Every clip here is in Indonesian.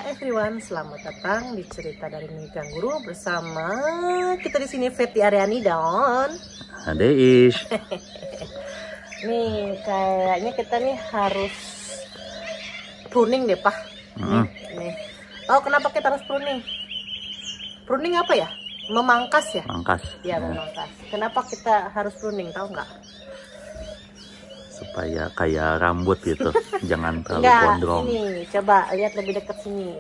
everyone, selamat datang di cerita dari Mimi Kangguru bersama kita di sini Fetty Aryani dan Ade Ish. Nih kayaknya kita nih harus pruning deh Pak. Nih. Tahu kenapa kita harus pruning? Pruning apa ya? Memangkas ya? Mangkas. Ya, memangkas. Kenapa kita harus pruning? Tahu nggak? Supaya kayak rambut gitu, jangan terlalu Enggak, gondrong. ini coba lihat lebih dekat sini.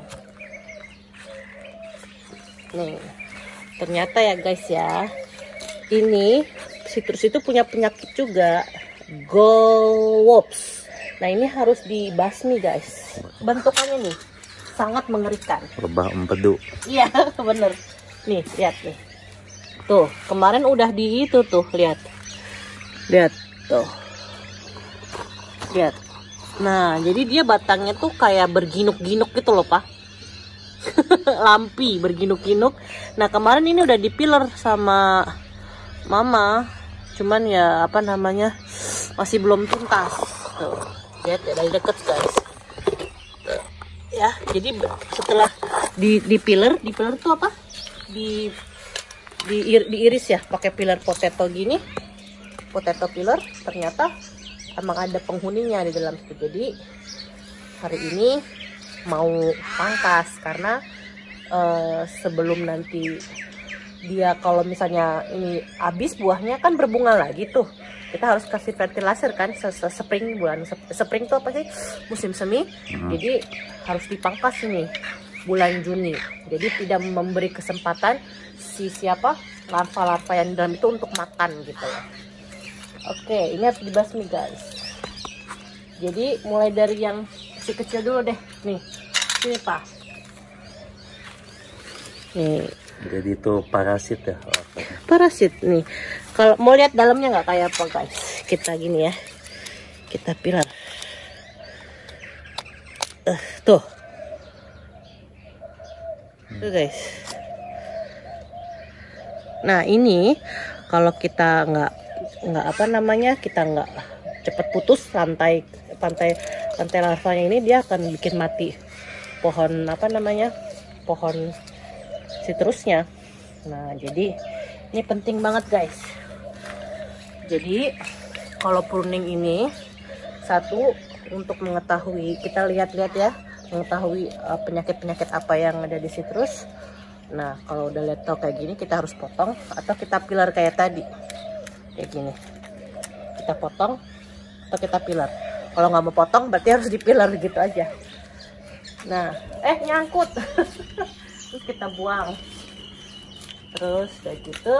Nih, ternyata ya guys ya, ini citrus itu punya penyakit juga, gallworms. Nah ini harus dibasmi guys. Bentukannya nih sangat mengerikan. Lebah empedu. Iya bener. Nih lihat nih. Tuh kemarin udah di itu tuh lihat. Lihat tuh. Lihat. Nah, jadi dia batangnya tuh kayak berginuk-ginuk gitu loh, Pak. Lampi, berginuk-ginuk. Nah, kemarin ini udah dipiler sama Mama. Cuman ya apa namanya? Masih belum tuntas. Tuh. Lihat ya, dari deket, guys. Tuh. Ya, jadi setelah dipiler tuh apa? Diiris ya, pakai piler potato gini. Potato peeler ternyata emang ada penghuninya di dalam situ. Jadi hari ini mau pangkas karena sebelum nanti dia kalau misalnya ini habis buahnya kan berbunga lagi tuh, kita harus kasih fertilizer kan spring, bulan spring tuh apa sih, musim semi. Jadi harus dipangkas ini bulan Juni, jadi tidak memberi kesempatan siapa larva-larva yang di dalam itu untuk makan gitu ya. Oke, ini harus dibasmi guys. Jadi mulai dari yang kecil dulu deh. Nih, sini Pak. Nih. Jadi itu parasit ya? Parasit nih. Kalau mau lihat dalamnya nggak kayak apa guys? Kita gini ya. Kita pilar. Tuh. Tuh guys. Nah ini kalau kita nggak apa namanya, kita nggak cepet putus rantai larvanya ini, dia akan bikin mati pohon apa namanya, pohon citrusnya. Nah jadi ini penting banget guys. Jadi kalau pruning ini satu untuk mengetahui, kita lihat-lihat ya, mengetahui penyakit-penyakit apa yang ada di citrus. Nah kalau udah lihat tau kayak gini, kita harus potong atau kita pilar kayak tadi. Kayak gini, kita potong atau kita pilar. Kalau nggak mau potong berarti harus dipilar gitu aja. Nah nyangkut. Terus kita buang. Terus kayak gitu,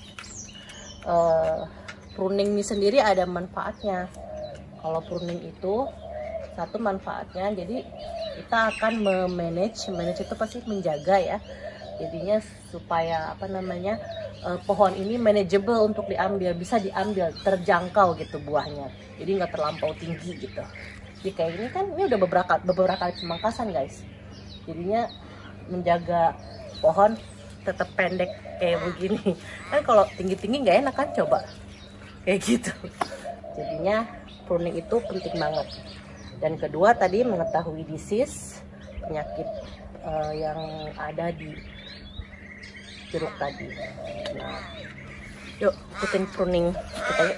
pruning ini sendiri ada manfaatnya. Kalau pruning itu satu manfaatnya, jadi kita akan manage itu pasti menjaga ya, jadinya supaya apa namanya, pohon ini manageable untuk diambil, bisa diambil, terjangkau gitu buahnya, jadi nggak terlampau tinggi gitu. Jadi kayak ini kan, ini udah beberapa kali pemangkasan guys, jadinya menjaga pohon tetap pendek kayak begini. Kan kalau tinggi-tinggi nggak enak kan, coba kayak gitu. Jadinya pruning itu penting banget. Dan kedua tadi mengetahui disease, penyakit yang ada di jeruk tadi. Nah, yuk ikutin pruning kita yuk.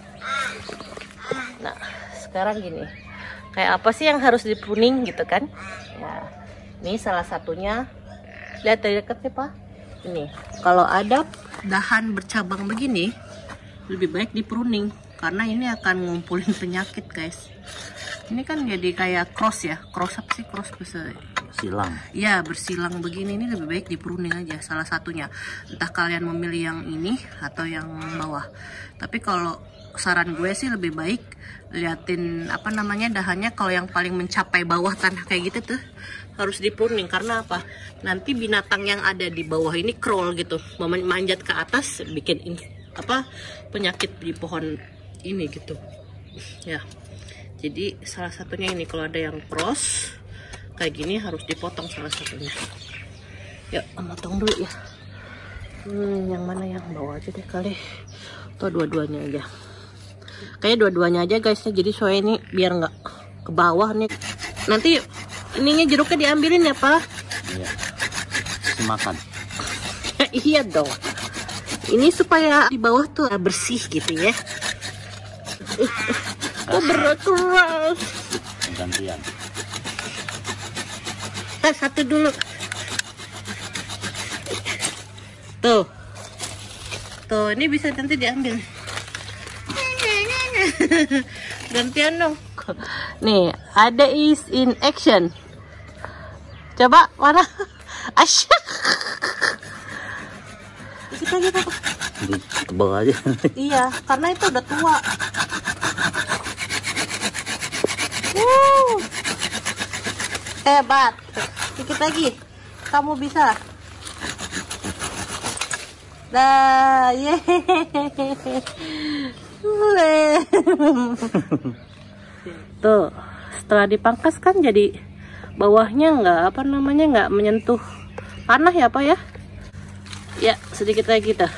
Nah, sekarang gini, kayak apa sih yang harus di pruning gitu kan? Ya, ini salah satunya. Lihat dari dekat sih Pak. Ini, kalau ada dahan bercabang begini, lebih baik di pruning karena ini akan ngumpulin penyakit guys. Ini kan jadi kayak cross ya, cross apa sih, cross bisa silang. Ya bersilang begini, ini lebih baik di pruning aja salah satunya. Entah kalian memilih yang ini atau yang bawah. Tapi kalau saran gue sih lebih baik liatin apa namanya dahannya, kalau yang paling mencapai bawah tanah kayak gitu tuh harus di pruning. Karena apa? Nanti binatang yang ada di bawah ini crawl gitu, manjat ke atas, bikin apa penyakit di pohon ini gitu ya. Jadi salah satunya ini, kalau ada yang cross kayak gini harus dipotong salah satunya. Yuk potong dulu ya. Yang mana yang bawah aja deh kali, atau dua-duanya aja. Kayak dua-duanya aja guys, jadi soalnya ini biar nggak ke bawah nih. Nanti ininya jeruknya diambilin ya, Pak? Iya. Dimakan. Iya dong. Ini supaya di bawah tuh bersih gitu ya. Oh, berat keras. Gantian. Satu dulu. Tuh. Tuh, ini bisa nanti diambil. Gantian dong. Nih, ada is in action. Coba mana? Asyik. Kita gitu. Di tebal aja. Iya, karena itu udah tua. Hebat. Dikit lagi. Kamu bisa. Dah, Tuh, setelah dipangkas kan jadi bawahnya nggak menyentuh tanah ya, Pak ya? Ya, sedikit lagi kita.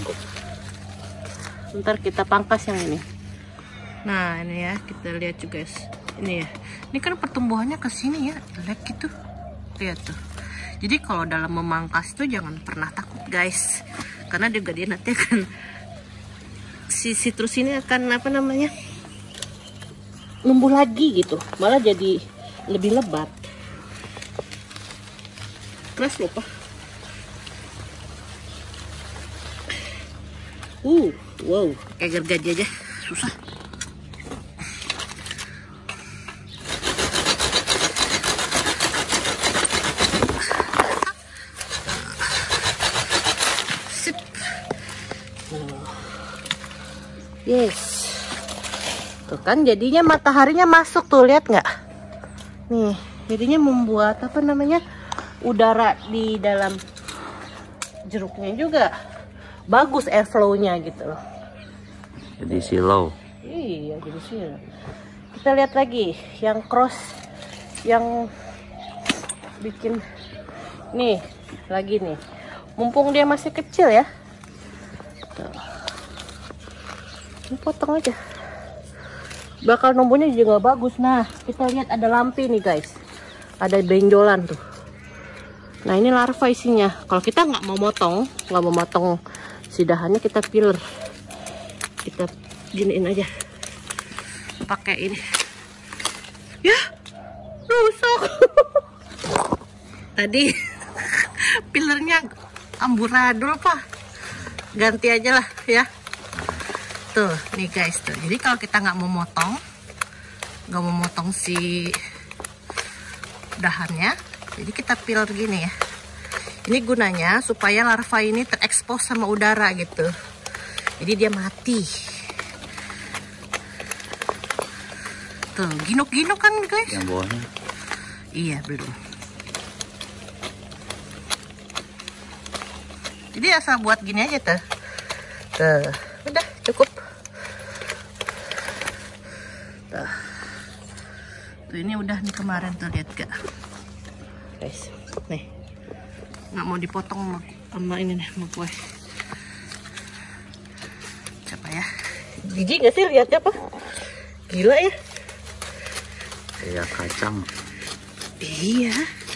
Ntar kita pangkas yang ini. Nah, ini ya, kita lihat juga guys. Ini ya. Ini kan pertumbuhannya ke sini ya, jelek gitu. Lihat tuh. Jadi kalau dalam memangkas tuh jangan pernah takut, guys. Karena juga dia nanti akan si citrus ini akan numbuh lagi gitu. Malah jadi lebih lebat. Keras loh, Pak. Wow, kayak gergaji aja susah. Sip. Yes. Tuh kan jadinya mataharinya masuk tuh, lihat nggak? Nih, jadinya membuat udara di dalam jeruknya juga bagus, airflow-nya gitu loh. Jadi silau. Iya, jadi silau. Kita lihat lagi yang cross, yang bikin nih lagi nih. Mumpung dia masih kecil ya. Tuh. Ini potong aja. Bakal numbuhnya juga nggak bagus. Nah, kita lihat ada lampi nih guys. Ada benjolan tuh. Nah, ini larva isinya. Kalau kita nggak mau motong si dahannya, kita peeler. Kita giniin aja. Pakai ini. Ya, rusak. Tadi peelernya amburadul, Pak. Ganti aja lah ya. Tuh, nih guys tuh. Jadi kalau kita nggak mau motong si dahannya, jadi kita peel gini ya. Ini gunanya supaya larva ini terekspos sama udara gitu. Jadi dia mati. Tuh, ginuk-ginuk kan guys. Yang bawahnya? Iya, belum. Jadi asal buat gini aja tuh. Tuh, udah cukup. Tuh. Tuh, ini udah nih kemarin tuh, lihat gak? Guys, nih. Nggak mau dipotong sama ini nih, sama kue. Coba ya. Jijik nggak sih lihatnya, Pak? Gila ya. Kayak kacang. Iya.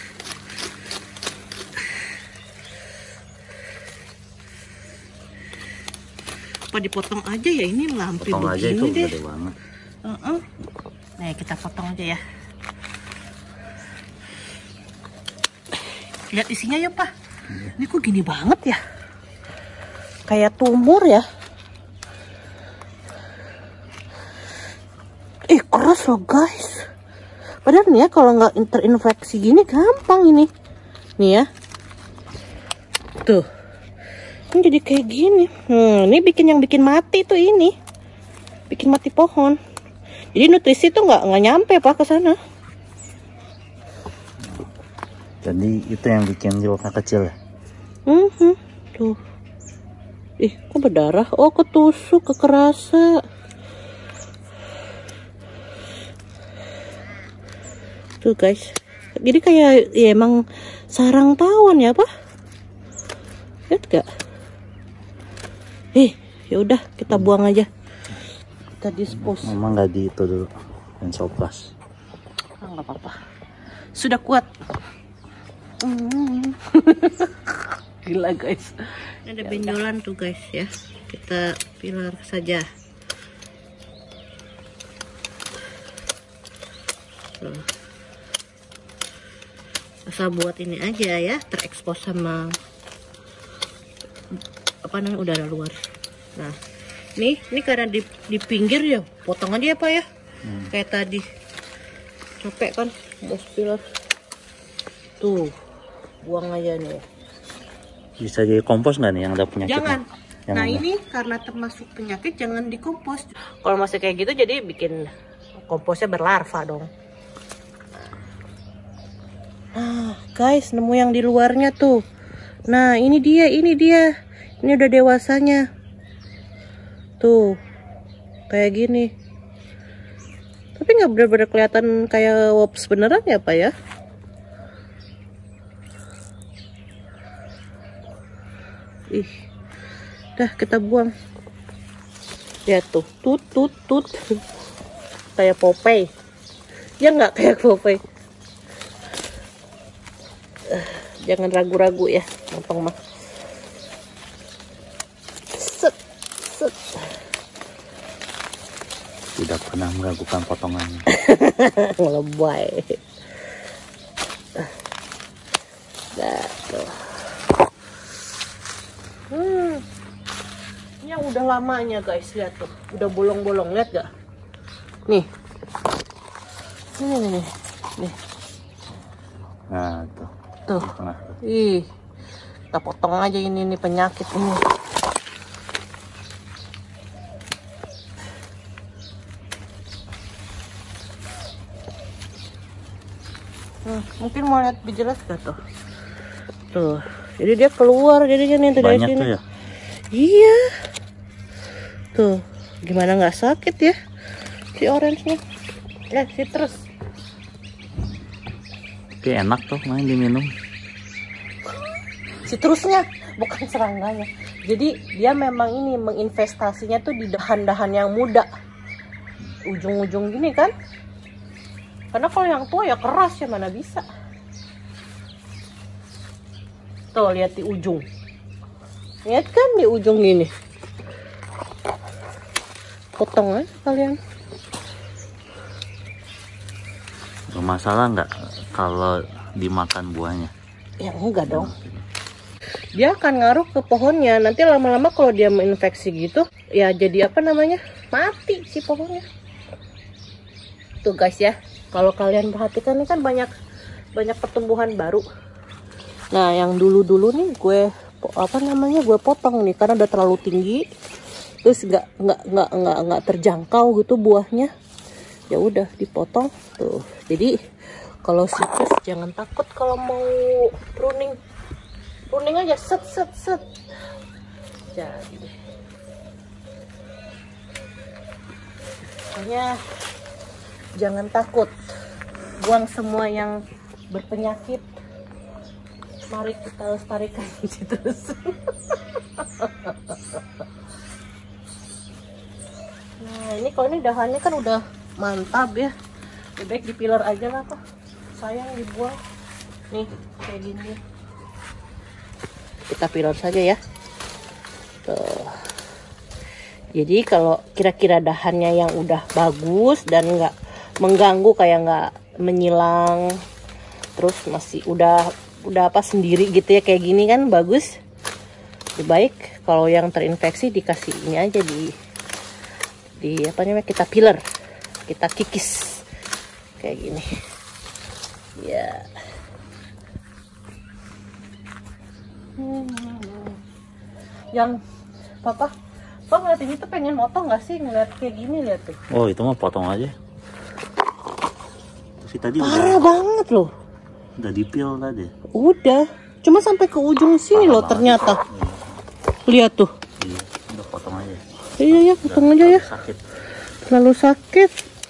Apa dipotong aja ya, ini lampi potong aja begini itu deh. gede banget. Nih kita potong aja ya. Lihat isinya ya, Pak. Ini kok gini banget ya? Kayak tumor ya. Keras loh guys. Padahal nih ya, kalau nggak terinfeksi gini gampang ini. Nih ya. Tuh. Ini jadi kayak gini. Ini yang bikin mati tuh ini. Bikin mati pohon. Jadi nutrisi tuh nggak nyampe, Pak, ke sana. Jadi itu yang bikin jeruknya kecil ya? Tuh. Kok berdarah? Oh, ketusuk, kekerasa. Tuh guys. Jadi kayak ya emang sarang tawon ya, Pak? Lihat gak? Ya udah kita buang aja. Kita dispose. Memang nggak di itu dulu. Dan soplas. Nggak apa-apa. sudah kuat. Gila guys. Ini ada benjolan tuh guys ya. Kita pilar saja. Tuh. Asal buat ini aja ya, terekspos sama apa namanya udara luar. Nah, ini karena di pinggir ya, potong aja ya Pak ya. Kayak tadi. Capek kan, mau pilar. Tuh, buang aja nih. Bisa jadi kompos nggak nih yang ada penyakit? Jangan. Nah ini karena termasuk penyakit jangan dikompos. Kalau masih kayak gitu jadi bikin komposnya berlarva dong. Ah, guys, nemu yang di luarnya tuh. Nah, ini dia. Ini udah dewasanya. Tuh. Kayak gini. Tapi nggak benar-benar kelihatan kayak wops beneran ya, Pak ya? Ih. Dah, kita buang. Lihat tuh. Tut. Kayak Popeye. Ya nggak kayak Popeye. Jangan ragu-ragu ya, gampang mah. Set. Tidak pernah meragukan potongannya. Lebay. Dah tuh. Ini yang udah lamanya guys, lihat tuh, udah bolong-bolong, lihat gak? Nih. Nih. Nah tuh. Tuh. Ih. Kita potong aja ini nih penyakit ini. Mungkin mau lihat lebih jelas gak tuh? Tuh. Jadi dia keluar jadinya nih dari banyak sini. Tuh ya? Iya. Tuh. Gimana nggak sakit ya? Si orange-nya. Citrus. Tapi enak tuh main diminum. Citrusnya, bukan serangganya. Jadi dia memang ini menginvestasinya tuh di dahan-dahan yang muda. Ujung-ujung gini kan. Karena kalau yang tua ya keras ya, mana bisa. Tuh lihat di ujung. Lihat kan di ujung gini. Potong aja kalian. Masalah nggak kalau dimakan buahnya? Ya enggak dong. Dia akan ngaruh ke pohonnya. Nanti lama-lama kalau dia menginfeksi gitu, ya jadi apa namanya? Mati si pohonnya. Tuh guys ya. Kalau kalian perhatikan ini kan banyak pertumbuhan baru. Nah, yang dulu-dulu nih gue potong nih karena udah terlalu tinggi. Terus nggak terjangkau gitu buahnya. Ya udah dipotong tuh. Jadi kalau situs jangan takut kalau mau pruning aja set. Jadi pokoknya jangan takut, buang semua yang berpenyakit. Mari kita lestarikan citrus. Nah ini kalau ini dahannya kan udah mantap ya, lebih baik dipilar aja lah Pak, sayang dibuang. Nih kayak gini kita pilar saja ya. Tuh. Jadi kalau kira-kira dahannya yang udah bagus dan nggak mengganggu, kayak nggak menyilang, terus masih udah apa sendiri gitu ya kayak gini kan bagus. Lebih baik kalau yang terinfeksi dikasih ini aja di apa namanya, kita pilar. Kita kikis kayak gini ya. Yang papa ngeliat ini tuh pengen motong nggak sih ngeliat kayak gini, lihat tuh. Oh itu mah potong aja. Tapi tadi parah banget loh. Udah dipil tadi. Udah, cuma sampai ke ujung sini loh ternyata. Lihat tuh. Iya, udah potong aja. Iya potong aja ya. Sakit. Terlalu sakit.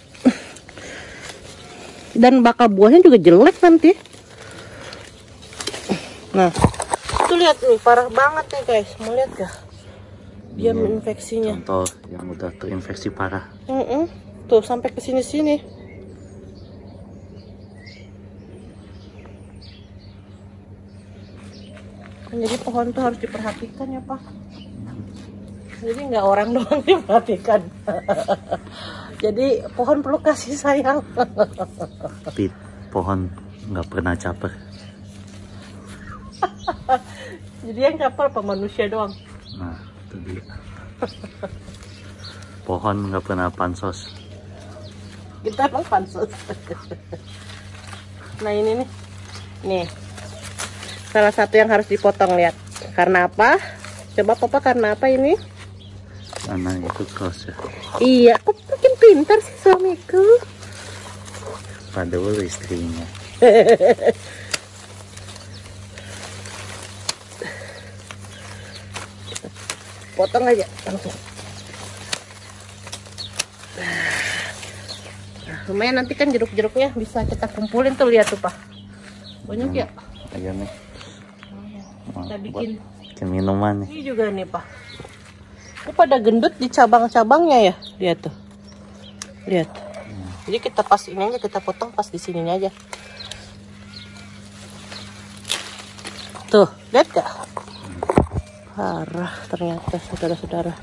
Dan bakal buahnya juga jelek nanti. Nah, tuh lihat nih, parah banget nih guys. Mau lihat gak? Dia menginfeksinya. Contoh yang udah terinfeksi parah. Tuh sampai ke sini-sini. Jadi pohon tuh harus diperhatikan ya Pak. Jadi nggak orang doang diperhatikan. Jadi pohon perlu kasih sayang. Tapi pohon nggak pernah caper. Jadi yang caper apa manusia doang? Nah, itu dia. Pohon nggak pernah pansos. Kita emang pansus. Nah ini nih. Nih. Salah satu yang harus dipotong, lihat. Karena apa? Coba Papa, karena apa ini? Karena itu kos ya. Iya, kok makin pintar sih suamiku. Padahal istrinya. Potong aja langsung. Nah, lumayan nanti kan jeruk-jeruknya bisa kita kumpulin tuh, lihat tuh Pak. Banyak ya? Iya nih. Kita bikin minuman nih. ini juga nih Pak. Ini pada gendut di cabang-cabangnya ya, lihat tuh. Lihat. Jadi kita pas ini aja, kita potong pas di sininya aja. Tuh, lihat gak? Parah ternyata saudara-saudara.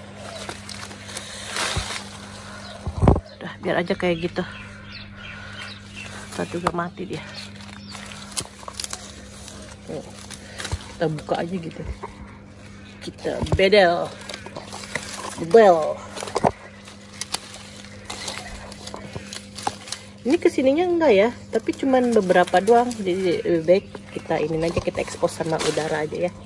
Udah, biar aja kayak gitu. Kita juga mati dia. Kita buka aja gitu. Kita bedel. Ini kesininya enggak ya, tapi cuman beberapa doang. Jadi lebih baik kita ini aja, kita ekspos sama udara aja ya.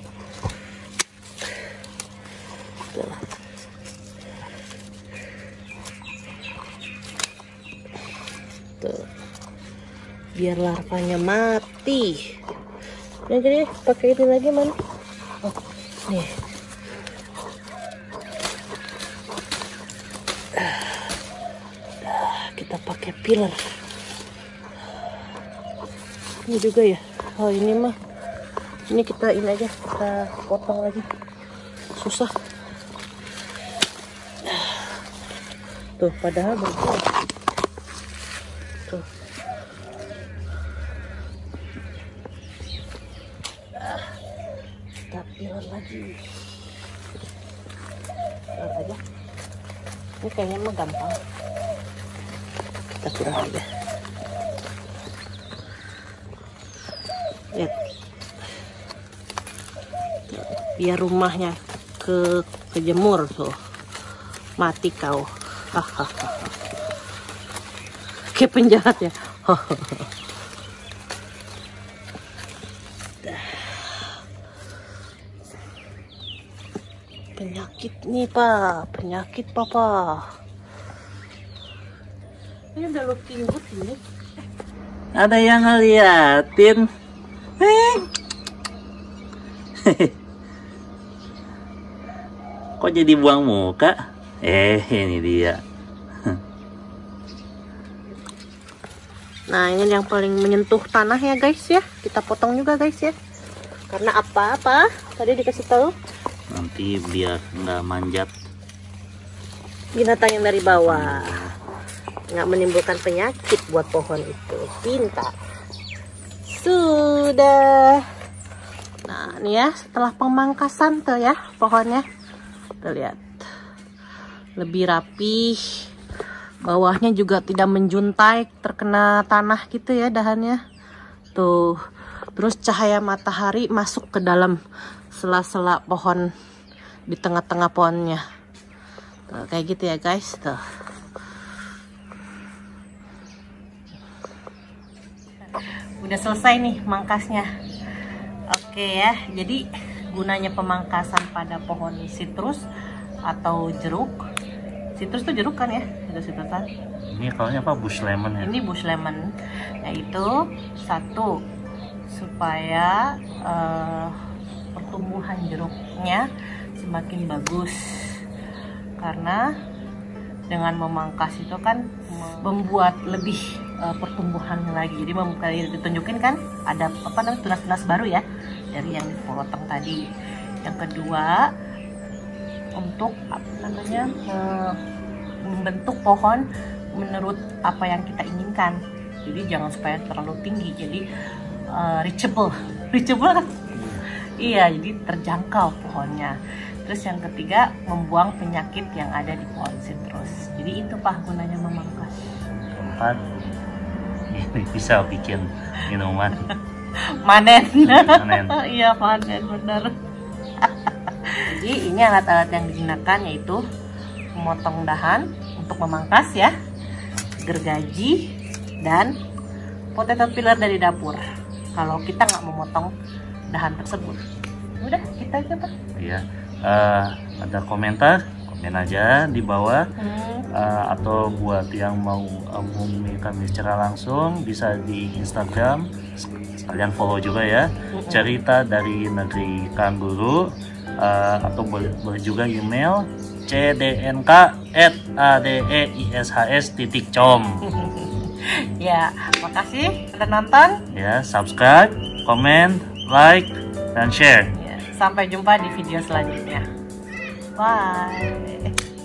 Tuh. Biar larvanya mati. Nah, jadi pakai ini lagi mana? Oh, nih. Kita pakai pilar. Ini juga ya. Oh ini mah. Ini kita ini aja, kita potong lagi. Susah. Tuh, padahal betul. Tuh. Kita pilar lagi. Pilar aja. Ini kayaknya mah gampang. Kita kurang aja. Lihat. Biar rumahnya kejemur tuh. Mati kau. Hahaha. Kayak penjahat ya. Penyakit nih Pak, penyakit Papa. Ini udah looking good ini. Ada yang ngeliatin. Kok jadi buang muka? Ini dia. Nah ini yang paling menyentuh tanah ya guys ya. Kita potong juga guys ya. Karena apa-apa? Tadi dikasih tahu. Nanti biar nggak manjat. Binatang yang dari bawah. Nggak menimbulkan penyakit buat pohon itu. Pintar. Sudah. Nah ini ya setelah pemangkasan tuh ya pohonnya. Tuh lihat. Lebih rapih. Bawahnya juga tidak menjuntai terkena tanah gitu ya dahannya. Tuh. Terus cahaya matahari masuk ke dalam sela-sela pohon di tengah-tengah pohonnya. Tuh, kayak gitu ya guys. Tuh. Udah selesai nih mangkasnya. Oke ya, jadi gunanya pemangkasan pada pohon sitrus atau jeruk. Sitrus tuh jeruk kan ya, ada sitrusan. Ini kalaunya apa? Bush lemon ya? Ini bush lemon, yaitu satu supaya pertumbuhan jeruknya semakin bagus, karena dengan memangkas itu kan membuat lebih pertumbuhan lagi. Jadi ditunjukin kan ada apa namanya tunas-tunas baru ya dari yang dipotong tadi. Yang kedua, untuk apa namanya membentuk pohon menurut apa yang kita inginkan. Jadi jangan supaya terlalu tinggi. Jadi reachable kan? Iya, jadi terjangkau pohonnya. Terus yang ketiga, membuang penyakit yang ada di pohon sitrus. Jadi itu Pak gunanya memangkas. Keempat, ini bisa bikin minuman. Manen. Panen. Iya, panen benar. Jadi ini alat-alat yang digunakan yaitu memotong dahan untuk memangkas ya, gergaji, dan potato peeler dari dapur. Kalau kita nggak memotong dahan tersebut, udah kita aja Pak. Iya. Ada komentar, komen aja di bawah. Atau buat yang mau hubungi kami secara langsung bisa di Instagram, sekalian follow juga ya. Cerita dari Negeri Kangguru, atau boleh juga email cdnk@adeishs.com. Ya, makasih udah nonton. Ya, subscribe, komen, like, dan share. Ya, sampai jumpa di video selanjutnya. Bye.